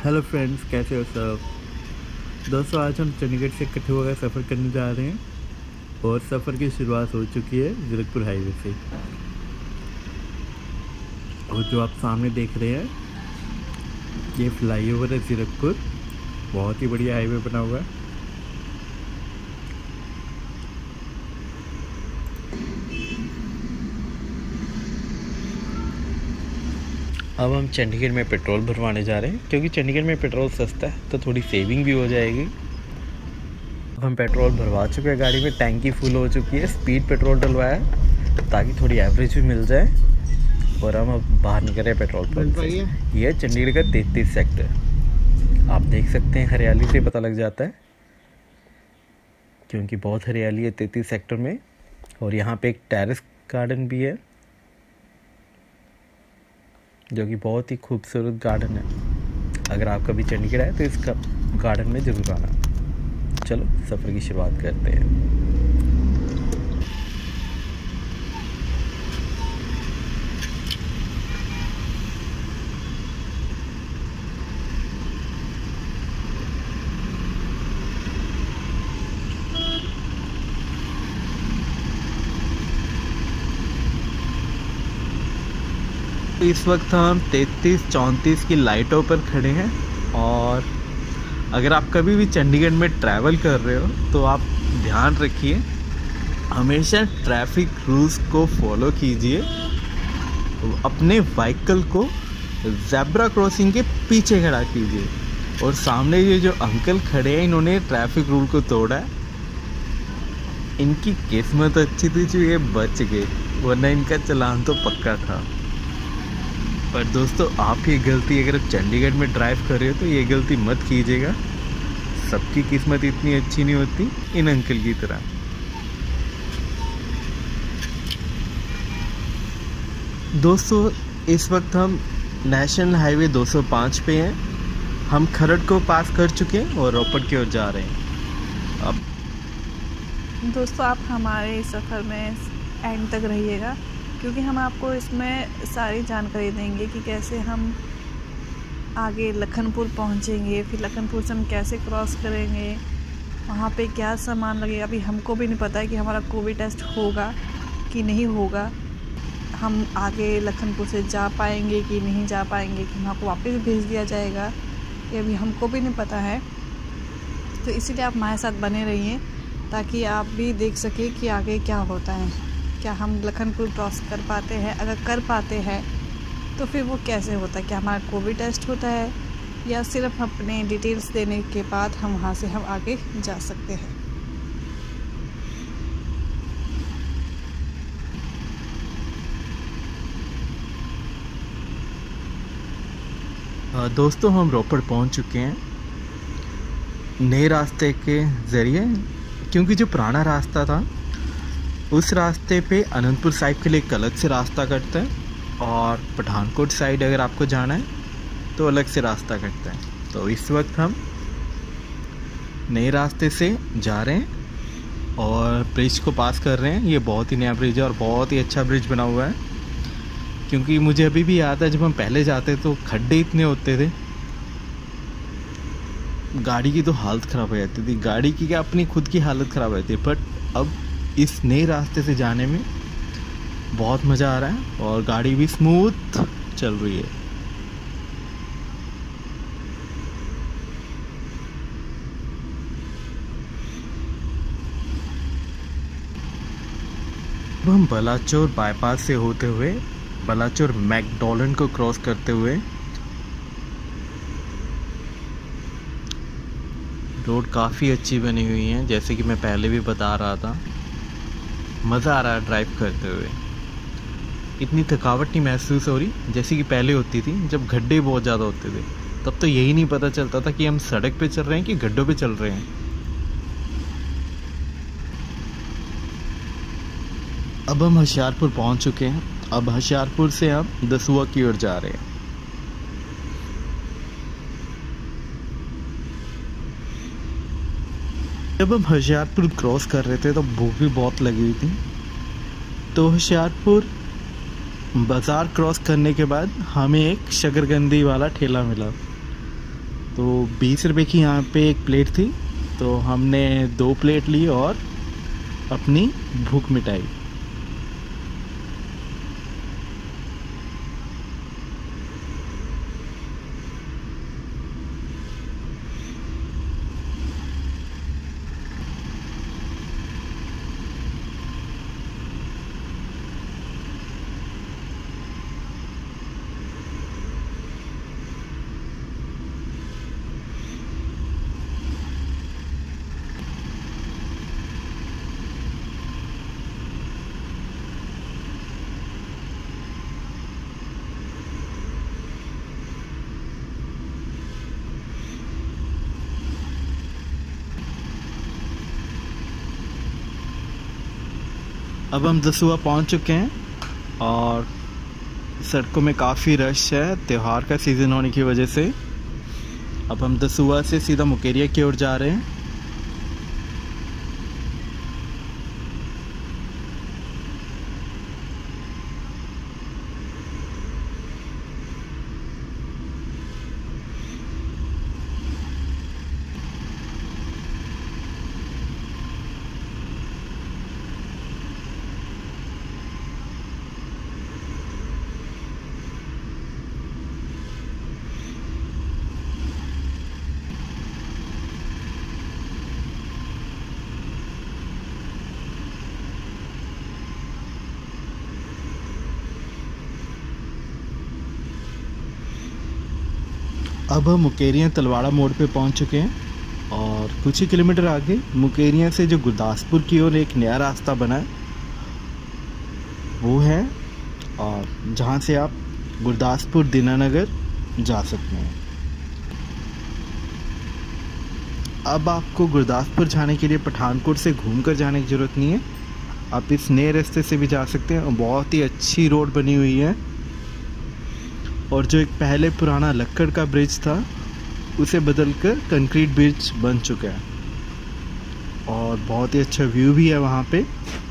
Hello friends, कैसे हो सब दोस्तों। आज हम चंडीगढ़ से इकट्ठे होकर सफ़र करने जा रहे हैं और सफ़र की शुरुआत हो चुकी है जीरकपुर हाईवे से। और जो आप सामने देख रहे हैं ये फ्लाईओवर है जीरकपुर। बहुत ही बढ़िया हाईवे बना हुआ है। अब हम चंडीगढ़ में पेट्रोल भरवाने जा रहे हैं क्योंकि चंडीगढ़ में पेट्रोल सस्ता है तो थोड़ी सेविंग भी हो जाएगी। अब हम पेट्रोल भरवा चुके हैं, गाड़ी में टैंकी फुल हो चुकी है। स्पीड पेट्रोल डलवाया है ताकि थोड़ी एवरेज भी मिल जाए और हम अब बाहर निकल रहे हैं पेट्रोल पंप से। ये है चंडीगढ़ का 33 सेक्टर। आप देख सकते हैं, हरियाली से पता लग जाता है क्योंकि बहुत हरियाली है 33 सेक्टर में। और यहाँ पे एक टेरेस गार्डन भी है जो कि बहुत ही खूबसूरत गार्डन है। अगर आप कभी चंडीगढ़ आए तो इस गार्डन में ज़रूर आना। चलो सफ़र की शुरुआत करते हैं। इस वक्त हम 33-34 की लाइटों पर खड़े हैं। और अगर आप कभी भी चंडीगढ़ में ट्रैवल कर रहे हो तो आप ध्यान रखिए, हमेशा ट्रैफिक रूल्स को फॉलो कीजिए। अपने व्हीकल को ज़ेब्रा क्रॉसिंग के पीछे खड़ा कीजिए। और सामने ये जो अंकल खड़े हैं, इन्होंने ट्रैफिक रूल को तोड़ा है। इनकी किस्मत अच्छी थी जो ये बच गए, वरना इनका चालान तो पक्का था। पर दोस्तों, आप ये गलती अगर आप चंडीगढ़ में ड्राइव कर रहे हो तो ये गलती मत कीजिएगा। सबकी किस्मत इतनी अच्छी नहीं होती इन अंकल की तरह। दोस्तों, इस वक्त हम नेशनल हाईवे 205 पे हैं। हम खरड़ को पास कर चुके हैं और रोपड़ की ओर जा रहे हैं। अब दोस्तों, आप हमारे सफ़र में एंड तक रहिएगा क्योंकि हम आपको इसमें सारी जानकारी देंगे कि कैसे हम आगे लखनपुर पहुंचेंगे, फिर लखनपुर से हम कैसे क्रॉस करेंगे, वहाँ पे क्या सामान लगेगा। अभी हमको भी नहीं पता है कि हमारा कोविड टेस्ट होगा कि नहीं होगा, हम आगे लखनपुर से जा पाएंगे कि नहीं जा पाएंगे, कि वहाँ को वापस भेज दिया जाएगा, ये अभी हमको भी नहीं पता है। तो इसीलिए आप हमारे साथ बने रहिए ताकि आप भी देख सकें कि आगे क्या होता है। क्या हम लखनपुर क्रॉस कर पाते हैं? अगर कर पाते हैं तो फिर वो कैसे होता है? क्या हमारा कोविड टेस्ट होता है या सिर्फ अपने डिटेल्स देने के बाद हम वहाँ से हम आगे जा सकते हैं? दोस्तों, हम रोपड़ पहुंच चुके हैं नए रास्ते के ज़रिए। क्योंकि जो पुराना रास्ता था उस रास्ते पे अनंतपुर साहिब के लिए एक अलग से रास्ता कटता है और पठानकोट साइड अगर आपको जाना है तो अलग से रास्ता कटता है। तो इस वक्त हम नए रास्ते से जा रहे हैं और ब्रिज को पास कर रहे हैं। ये बहुत ही नया ब्रिज है और बहुत ही अच्छा ब्रिज बना हुआ है। क्योंकि मुझे अभी भी याद है, जब हम पहले जाते तो खड्डे इतने होते थे, गाड़ी की तो हालत ख़राब हो जाती थी। गाड़ी की क्या, अपनी खुद की हालत ख़राब हो जाती है। बट अब इस नए रास्ते से जाने में बहुत मज़ा आ रहा है और गाड़ी भी स्मूथ चल रही है। अब हम बलाचौर बाईपास से होते हुए बलाचौर मैकडॉलैंड को क्रॉस करते हुए, रोड काफ़ी अच्छी बनी हुई है जैसे कि मैं पहले भी बता रहा था। मज़ा आ रहा है ड्राइव करते हुए। इतनी थकावट नहीं महसूस हो रही जैसे कि पहले होती थी जब गड्ढे बहुत ज़्यादा होते थे। तब तो यही नहीं पता चलता था कि हम सड़क पे चल रहे हैं कि गड्ढों पे चल रहे हैं। अब हम होशियारपुर पहुंच चुके हैं। अब होशियारपुर से हम दसुआ की ओर जा रहे हैं। जब हम होशियारपुर क्रॉस कर रहे थे तो भूख भी बहुत लगी हुई थी। तो होशियारपुर बाज़ार क्रॉस करने के बाद हमें एक शकरकंदी वाला ठेला मिला। तो 20 रुपये की यहाँ पे एक प्लेट थी, तो हमने 2 प्लेट ली और अपनी भूख मिटाई। अब हम दसुआ पहुंच चुके हैं और सड़कों में काफ़ी रश है त्यौहार का सीज़न होने की वजह से। अब हम दसुआ से सीधा मुकेरिया की ओर जा रहे हैं। अब हम मुकेरिया तलवाड़ा मोड़ पे पहुंच चुके हैं और कुछ ही किलोमीटर आगे मुकेरिया से जो गुरदासपुर की ओर एक नया रास्ता बना है वो है, और जहां से आप गुरदासपुर दीनानगर जा सकते हैं। अब आपको गुरदासपुर जाने के लिए पठानकोट से घूमकर जाने की ज़रूरत नहीं है, आप इस नए रास्ते से भी जा सकते हैं। बहुत ही अच्छी रोड बनी हुई है और जो एक पहले पुराना लक्कड़ का ब्रिज था उसे बदलकर कंक्रीट ब्रिज बन चुका है और बहुत ही अच्छा व्यू भी है वहाँ पे।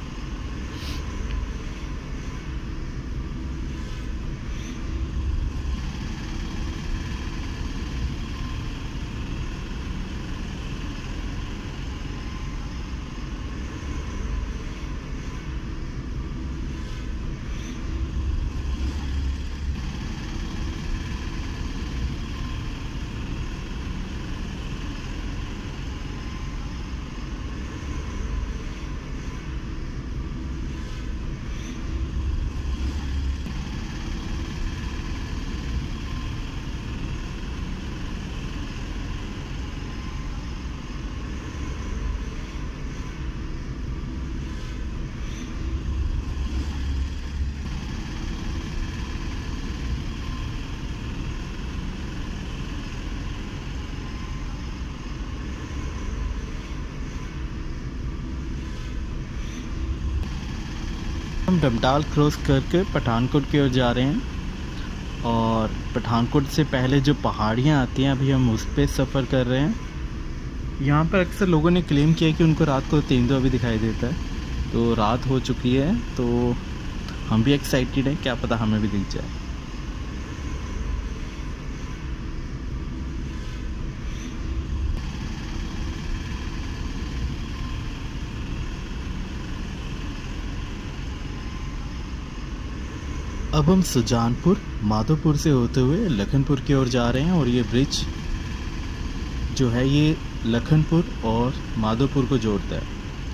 हम डमटाल क्रॉस करके पठानकोट की ओर जा रहे हैं और पठानकोट से पहले जो पहाड़ियाँ आती हैं अभी हम उस पर सफ़र कर रहे हैं। यहाँ पर अक्सर लोगों ने क्लेम किया कि उनको रात को तेंदुआ भी दिखाई देता है, तो रात हो चुकी है तो हम भी एक्साइटेड हैं, क्या पता हमें भी दिख जाए। अब हम सुजानपुर माधोपुर से होते हुए लखनपुर की ओर जा रहे हैं और ये ब्रिज जो है ये लखनपुर और माधोपुर को जोड़ता है।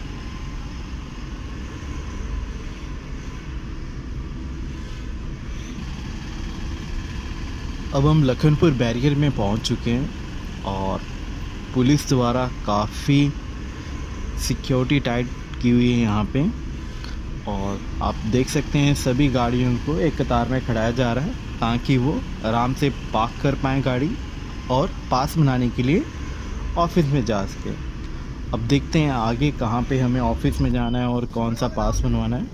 अब हम लखनपुर बैरियर में पहुंच चुके हैं और पुलिस द्वारा काफ़ी सिक्योरिटी टाइट की हुई है यहाँ पे, और आप देख सकते हैं सभी गाड़ियों को एक कतार में खड़ाया जा रहा है ताकि वो आराम से पार्क कर पाएँ गाड़ी और पास बनाने के लिए ऑफिस में जा सके। अब देखते हैं आगे कहाँ पे हमें ऑफिस में जाना है और कौन सा पास बनवाना है।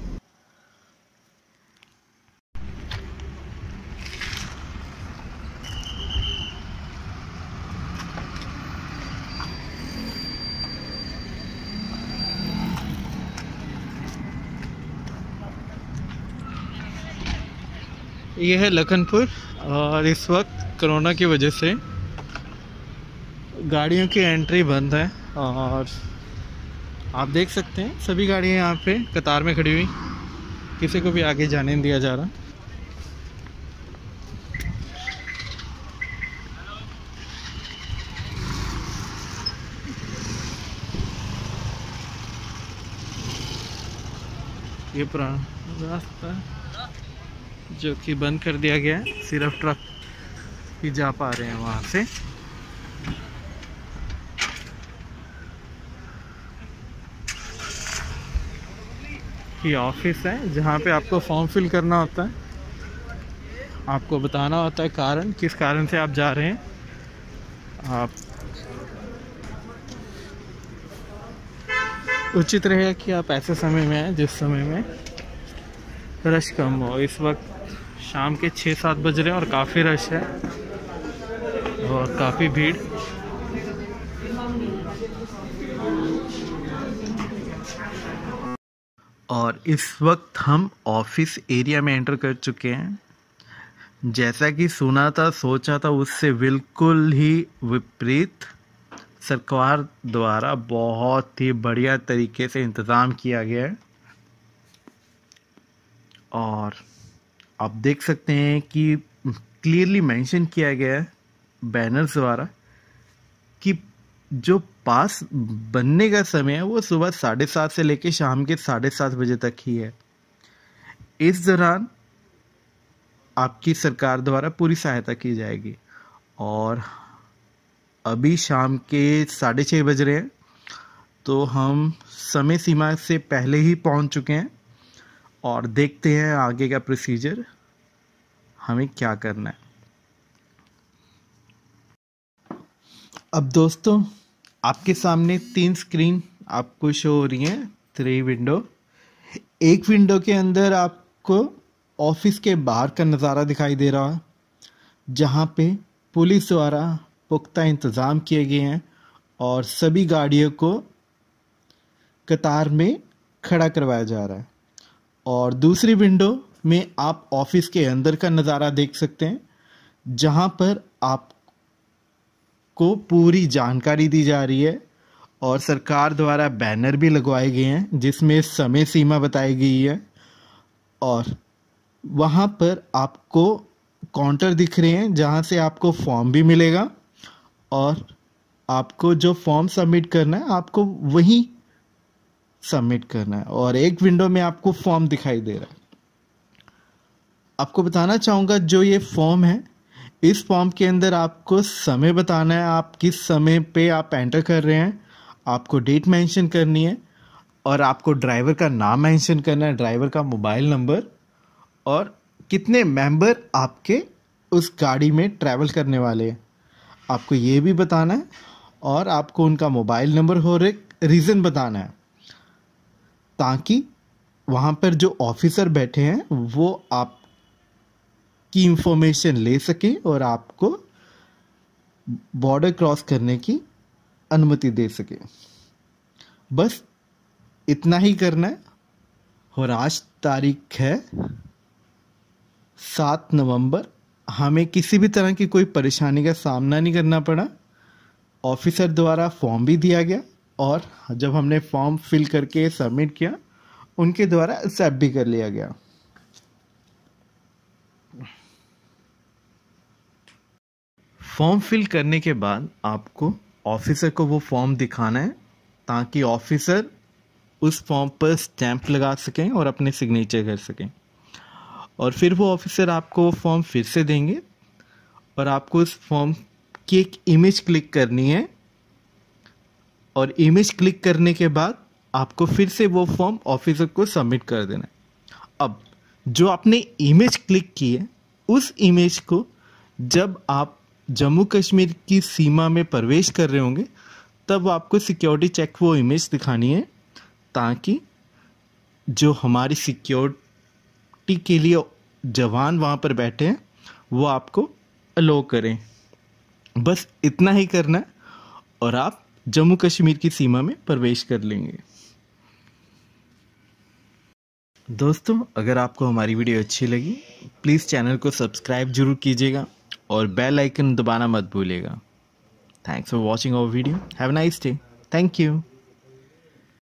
ये है लखनपुर और इस वक्त कोरोना की वजह से गाड़ियों की एंट्री बंद है और आप देख सकते हैं सभी गाड़ियाँ यहाँ पे कतार में खड़ी हुई, किसी को भी आगे जाने नहीं दिया जा रहा। ये पुराना रास्ता जो कि बंद कर दिया गया है, सिर्फ ट्रक ही जा पा रहे हैं वहाँ से। ये ऑफिस है जहाँ पे आपको फॉर्म फिल करना होता है, आपको बताना होता है कारण, किस कारण से आप जा रहे हैं। आप उचित रहेगा कि आप ऐसे समय में आए जिस समय में रश कम हो। इस वक्त शाम के 6-7 बज रहे हैं और काफ़ी रश है और काफ़ी भीड़। और इस वक्त हम ऑफिस एरिया में एंटर कर चुके हैं। जैसा कि सुना था सोचा था उससे बिल्कुल ही विपरीत सरकार द्वारा बहुत ही बढ़िया तरीके से इंतज़ाम किया गया है। और आप देख सकते हैं कि क्लियरली मेंशन किया गया है बैनर्स द्वारा कि जो पास बनने का समय है वो सुबह 7:30 से लेकर शाम के 7:30 बजे तक ही है। इस दौरान आपकी सरकार द्वारा पूरी सहायता की जाएगी। और अभी शाम के 6:30 बज रहे हैं, तो हम समय सीमा से पहले ही पहुंच चुके हैं और देखते हैं आगे का प्रोसीजर हमें क्या करना है। अब दोस्तों आपके सामने 3 स्क्रीन आपको शो हो रही हैं, 3 विंडो। एक विंडो के अंदर आपको ऑफिस के बाहर का नज़ारा दिखाई दे रहा है, जहाँ पे पुलिस द्वारा पुख्ता इंतज़ाम किए गए हैं और सभी गाड़ियों को कतार में खड़ा करवाया जा रहा है। और दूसरी विंडो में आप ऑफिस के अंदर का नज़ारा देख सकते हैं, जहाँ पर आपको पूरी जानकारी दी जा रही है और सरकार द्वारा बैनर भी लगवाए गए हैं जिसमें समय सीमा बताई गई है। और वहाँ पर आपको काउंटर दिख रहे हैं जहाँ से आपको फॉर्म भी मिलेगा और आपको जो फॉर्म सबमिट करना है आपको वहीं सबमिट करना है। और एक विंडो में आपको फॉर्म दिखाई दे रहा है। आपको बताना चाहूँगा जो ये फॉर्म है, इस फॉर्म के अंदर आपको समय बताना है, आप किस समय पे आप एंटर कर रहे हैं, आपको डेट मेंशन करनी है और आपको ड्राइवर का नाम मेंशन करना है, ड्राइवर का मोबाइल नंबर और कितने मेंबर आपके उस गाड़ी में ट्रैवल करने वाले हैं आपको ये भी बताना है। और आपको उनका मोबाइल नंबर और एक रीज़न बताना है, ताकि वहाँ पर जो ऑफिसर बैठे हैं वो आपकी इंफॉर्मेशन ले सके और आपको बॉर्डर क्रॉस करने की अनुमति दे सके। बस इतना ही करना है। और आज तारीख है 7 नवंबर। हमें किसी भी तरह की कोई परेशानी का सामना नहीं करना पड़ा। ऑफिसर द्वारा फॉर्म भी दिया गया और जब हमने फॉर्म फिल करके सबमिट किया उनके द्वारा एक्सेप्ट भी कर लिया गया। फॉर्म फिल करने के बाद आपको ऑफिसर को वो फॉर्म दिखाना है ताकि ऑफिसर उस फॉर्म पर स्टैंप लगा सकें और अपने सिग्नेचर कर सकें। और फिर वो ऑफिसर आपको फॉर्म फिर से देंगे और आपको उस फॉर्म की एक इमेज क्लिक करनी है और इमेज क्लिक करने के बाद आपको फिर से वो फॉर्म ऑफिसर को सबमिट कर देना है। अब जो आपने इमेज क्लिक की है उस इमेज को जब आप जम्मू कश्मीर की सीमा में प्रवेश कर रहे होंगे तब आपको सिक्योरिटी चेक वो इमेज दिखानी है, ताकि जो हमारी सिक्योरिटी के लिए जवान वहाँ पर बैठे हैं वो आपको अलो करें। बस इतना ही करना है और आप जम्मू कश्मीर की सीमा में प्रवेश कर लेंगे। दोस्तों अगर आपको हमारी वीडियो अच्छी लगी प्लीज़ चैनल को सब्सक्राइब जरूर कीजिएगा और बेल आइकन दबाना मत भूलिएगा। Thanks for watching our video. Have a nice day. Thank you.